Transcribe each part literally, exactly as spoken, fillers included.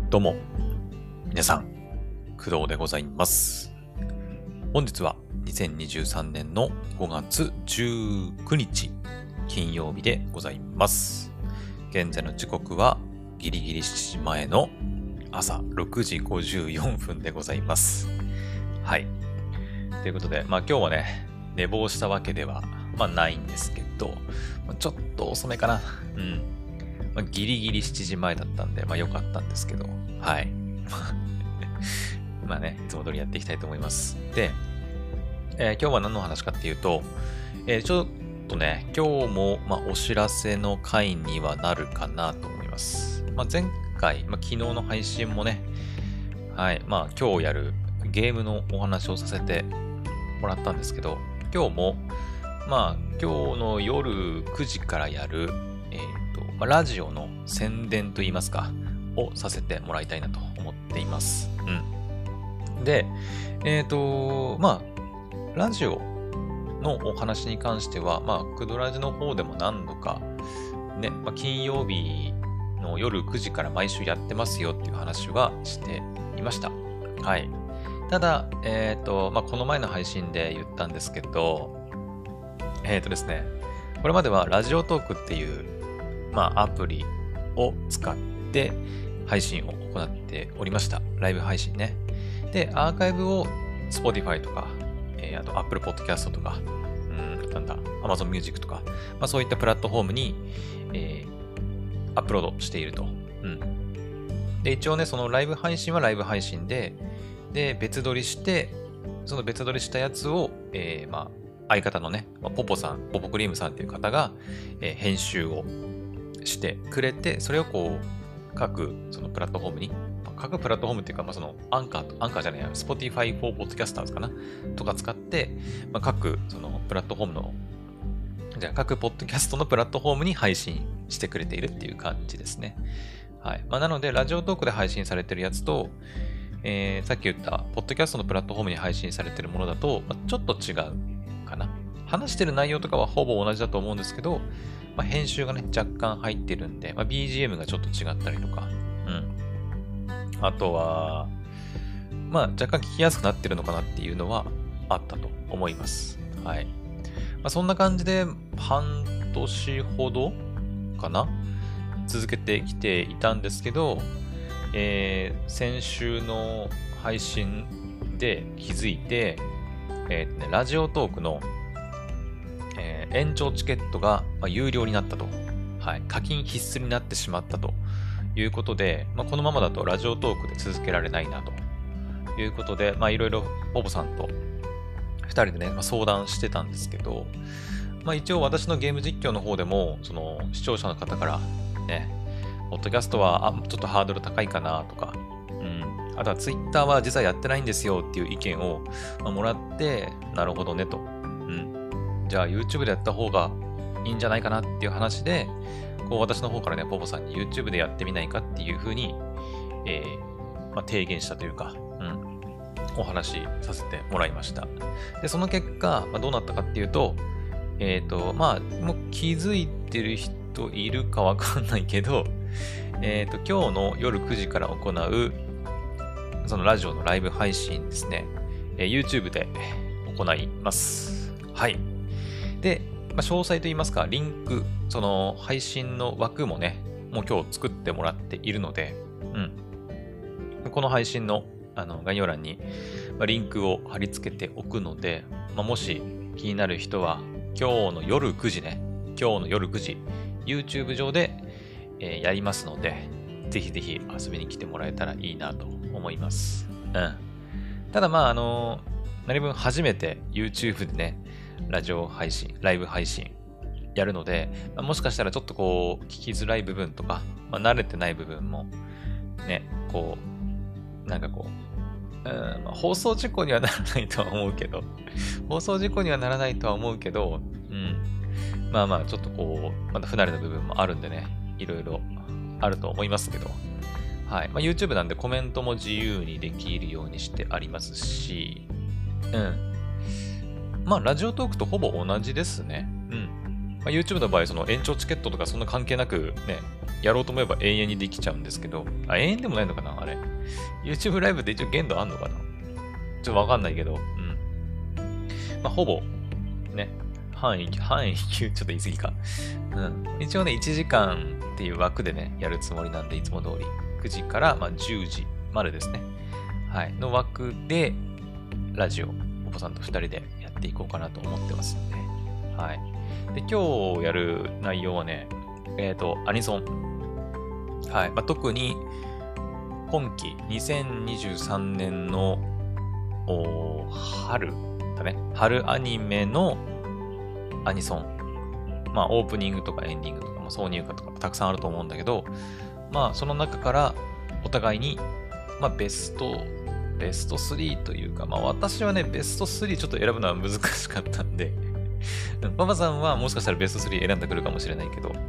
どうも、皆さん、工藤でございます。本日はにせんにじゅうさんねんのごがつじゅうくにち、金曜日でございます。現在の時刻はギリギリしちじまえの朝ろくじごじゅうよんぷんでございます。はい。ということで、まあ今日はね、寝坊したわけでは、まあ、ないんですけど、ちょっと遅めかな。うん。まあ、ギリギリしちじまえだったんで、まあ良かったんですけど、はい。まあね、いつも通りやっていきたいと思います。で、えー今日は何の話かっていうと、えーちょっとね、今日も、まあ、お知らせの回にはなるかなと思います。まあ、前回、まあ、昨日の配信もね、はい、まあ今日やるゲームのお話をさせてもらったんですけど、今日も、まあ今日の夜くじからやる、えっと、まあ、ラジオの宣伝といいますか、をさせてもらいたいなと思っています。うん。で、えっと、まあ、ラジオのお話に関しては、まあ、クドラジの方でも何度か、ね、まあ、金曜日の夜くじから毎週やってますよっていう話はしていました。はい。ただ、えっと、まあ、この前の配信で言ったんですけど、えっとですね、これまではラジオトークっていう、まあ、アプリを使って配信を行っておりました。ライブ配信ね。で、アーカイブを Spotify とか、えーあと Apple Podcast とか、うん、なんだ、Amazon Music とか、まあ、そういったプラットフォームに、えーアップロードしていると。うん。で、一応ね、そのライブ配信はライブ配信で、で、別撮りして、その別撮りしたやつを、えー、まあ、相方のね、まあポポさん、ポポクリームさんっていう方が、えー編集をしてくれて、それをこう、各、そのプラットフォームに、まあ各プラットフォームっていうか、まあ、その、アンカーと、アンカーじゃないや、Spotify for Podcasters かなとか使って、まあ、各、その、プラットフォームの、じゃあ、各ポッドキャストのプラットフォームに配信してくれているっていう感じですね。はい。まあ、なので、ラジオトークで配信されてるやつと、えー、さっき言った、ポッドキャストのプラットフォームに配信されてるものだと、まあ、ちょっと違うかな。話してる内容とかはほぼ同じだと思うんですけど、まあ、編集がね、若干入ってるんで、まあ、ビージーエム がちょっと違ったりとか、うん。あとは、まあ、若干聞きやすくなってるのかなっていうのはあったと思います。はい。まあ、そんな感じで、半年ほどかな続けてきていたんですけど、えー先週の配信で気づいて、えーとね、ラジオトークの、えー延長チケットが、まあ、有料になったと。はい。課金必須になってしまったということで、まあ、このままだとラジオトークで続けられないなということで、まあいろいろポポさんとふたりでね、まあ、相談してたんですけど、まあ一応私のゲーム実況の方でも、その視聴者の方からね、ポッドキャストはあちょっとハードル高いかなとか、うん、あとはツイッターは実はやってないんですよっていう意見を、まあ、もらって、なるほどねと。うん。じゃあ YouTube でやった方がいいんじゃないかなっていう話で、こう私の方からね、ポポさんに YouTube でやってみないかっていうふうに、えーまあ、提言したというか、うん、お話しさせてもらいました。で、その結果、まあ、どうなったかっていうと、えっと、まあ、もう気づいてる人いるかわかんないけど、えっと、今日の夜くじから行う、そのラジオのライブ配信ですね、えー YouTube で行います。はい。で、まあ、詳細といいますか、リンク、その配信の枠もね、もう今日作ってもらっているので、うん。この配信のあの概要欄に、まあ、リンクを貼り付けておくので、まあ、もし気になる人は、今日の夜くじね、今日の夜くじ、YouTube 上で、えーやりますので、ぜひぜひ遊びに来てもらえたらいいなと思います。うん。ただまあ、あのー何分初めて YouTube でね、ラジオ配信、ライブ配信やるので、まあもしかしたらちょっとこう、聞きづらい部分とか、まあ、慣れてない部分も、ね、こう、なんかこう、うんまあ、放送事故にはならないとは思うけど、放送事故にはならないとは思うけど、うん。まあまあ、ちょっとこう、まだ不慣れな部分もあるんでね、いろいろあると思いますけど、はい。まあ、YouTube なんでコメントも自由にできるようにしてありますし、うん。まあ、ラジオトークとほぼ同じですね。うん。まあ、YouTube の場合、その延長チケットとかそんな関係なくね、 やろうと思えば永遠にできちゃうんですけど、あ、永遠でもないのかなあれ。YouTube ライブで一応限度あんのかなちょっとわかんないけど、うん。まあ、ほぼ、ね、範囲、範囲級、ちょっと言い過ぎか。うん。一応ね、いちじかんっていう枠でね、やるつもりなんで、いつも通り。くじから、まあ、じゅうじまでですね。はい。の枠で、ラジオ、お子さんとふたりでやっていこうかなと思ってますんで。はい。で、今日やる内容はね、えっと、アニソン。はい。まあ、特に、今期、にせんにじゅうさんねんの、お春だね。春アニメのアニソン。まあ、オープニングとかエンディングとか、まあ、挿入歌とかもたくさんあると思うんだけど、まあ、その中からお互いに、まあ、ベスト、ベストスリーというか、まあ、私はね、ベストスリーちょっと選ぶのは難しかったんで、パパさんはもしかしたらベストスリー選んでくるかもしれないけど、うん。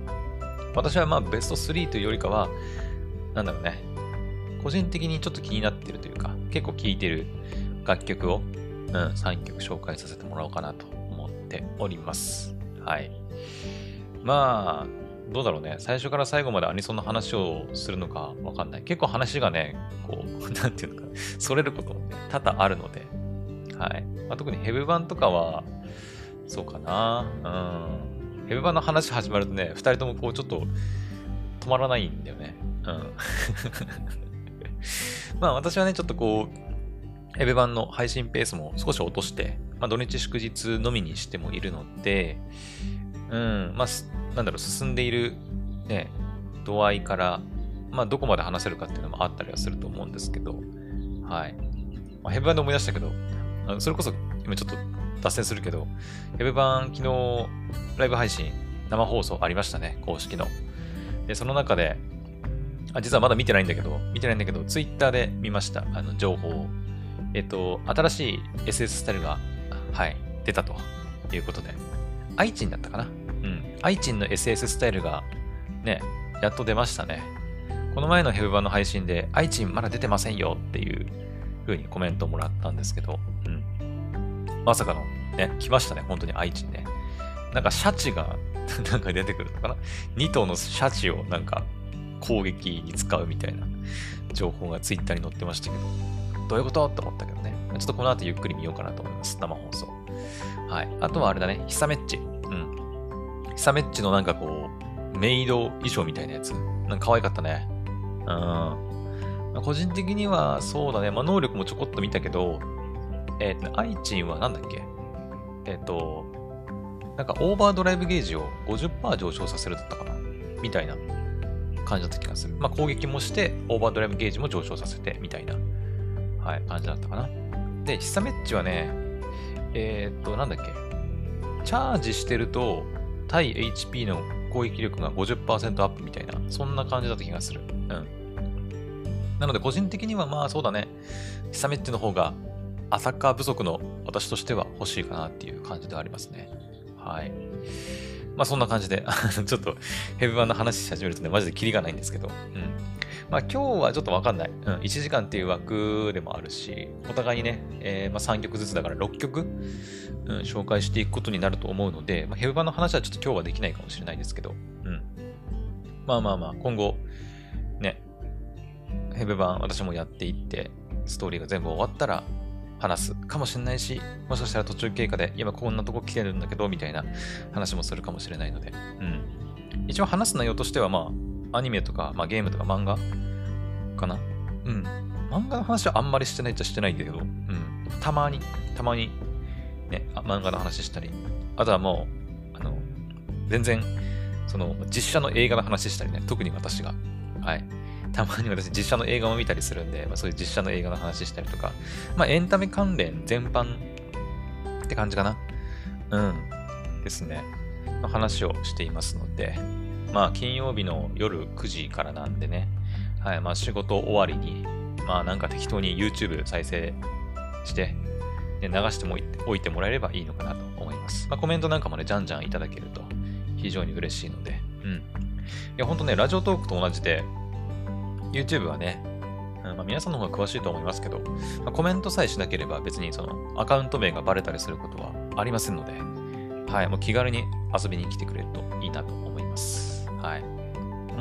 私はまあ、ベストスリーというよりかは、なんだろうね、個人的にちょっと気になってるというか、結構聴いてる楽曲を、うん、さんきょく紹介させてもらおうかなと思っております。はい。まあ、どうだろうね。最初から最後までアニソンの話をするのかわかんない。結構話がね、こう、なんていうのか、それることもね、多々あるので、はい。まあ、特にヘブ版とかは、そうかな。うん。ヘブ版の話始まるとね、二人ともこう、ちょっと止まらないんだよね。うん。まあ私はね、ちょっとこう、ヘブ版の配信ペースも少し落として、まあ土日祝日のみにしてもいるので、うん、まあ、なんだろう、進んでいる、ね、度合いから、まあどこまで話せるかっていうのもあったりはすると思うんですけど、はい。まあ、ヘブ版で思い出したけど、あのそれこそ今ちょっと脱線するけど、ヘブ版昨日ライブ配信、生放送ありましたね、公式の。で、その中で、あ、実はまだ見てないんだけど、見てないんだけど、ツイッターで見ました。あの、情報を。えっと、新しい エスエス スタイルが、はい、出たということで。アイチンだったかなうん。アイチンの エスエス スタイルが、ね、やっと出ましたね。この前のヘブ版の配信で、アイチンまだ出てませんよっていう風にコメントをもらったんですけど、うん。まさかの、ね、来ましたね、本当にアイチンね。なんか、シャチが、なんか出てくるのかな ?に 頭のシャチを、なんか、攻撃に使うみたいな情報がツイッターに載ってましたけど、どういうことって思ったけどね。ちょっとこの後ゆっくり見ようかなと思います。生放送。はい。あとはあれだね。ヒサメッチ。うん。ヒサメッチのなんかこう、メイド衣装みたいなやつ。なんか可愛かったね。うん。まあ、個人的にはそうだね。まあ能力もちょこっと見たけど、えっ、ー、と、アイチンはなんだっけえっ、ー、と、なんかオーバードライブゲージを ごじゅっパーセント 上昇させるだったかなみたいな感じだった気がする。まあ、攻撃もして、オーバードライブゲージも上昇させて、みたいな、はい、感じだったかな。で、ヒサメッチはね、えー、っと、なんだっけ。チャージしてると、対 エイチピー の攻撃力が ごじゅっパーセント アップみたいな、そんな感じだった気がする。うん。なので、個人的にはまあそうだね。ヒサメッチの方が、アタッカー不足の私としては欲しいかなっていう感じではありますね。はい。まあそんな感じで、ちょっとヘブ版の話し始めるとね、マジでキリがないんですけど、うん。まあ今日はちょっとわかんない。うん、いちじかんっていう枠でもあるし、お互いにね、えー、まあさんきょくずつだからろっきょく、うん、紹介していくことになると思うので、まあ、ヘブ版の話はちょっと今日はできないかもしれないですけど、うん。まあまあまあ、今後、ね、ヘブ版私もやっていって、ストーリーが全部終わったら、話すかもしれないし、もしかしたら途中経過で、今こんなとこ来てるんだけど、みたいな話もするかもしれないので、うん。一応話す内容としては、まあ、アニメとか、まあゲームとか漫画かなうん。漫画の話はあんまりしてないっちゃしてないんだけど、うん。たまに、たまに、ね、漫画の話したり、あとはもう、あの、全然、その、実写の映画の話したりね、特に私が、はい。たまに私実写の映画も見たりするんで、まあ、そういう実写の映画の話したりとか、まあエンタメ関連全般って感じかな。うん。ですね。の話をしていますので、まあ金曜日の夜くじからなんでね、はい、まあ仕事終わりに、まあなんか適当に YouTube 再生して、で流してもおいてもらえればいいのかなと思います。まあコメントなんかもね、じゃんじゃんいただけると非常に嬉しいので、うん。いや、ほんとね、ラジオトークと同じで、YouTube はね、うんまあ、皆さんの方が詳しいと思いますけど、まあ、コメントさえしなければ別にそのアカウント名がバレたりすることはありませんので、はい、もう気軽に遊びに来てくれるといいなと思います。はい。も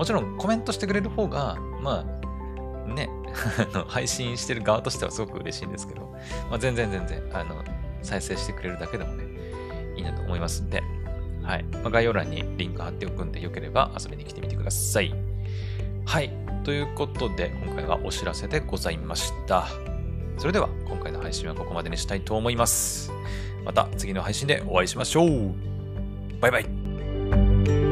もちろんコメントしてくれる方が、まあ、ね、配信してる側としてはすごく嬉しいんですけど、まあ、全然全然、あの、再生してくれるだけでもね、いいなと思いますんで、はい。まあ、概要欄にリンク貼っておくんで、よければ遊びに来てみてください。はい。ということで、今回はお知らせでございました。それでは、今回の配信はここまでにしたいと思います。また次の配信でお会いしましょう。バイバイ。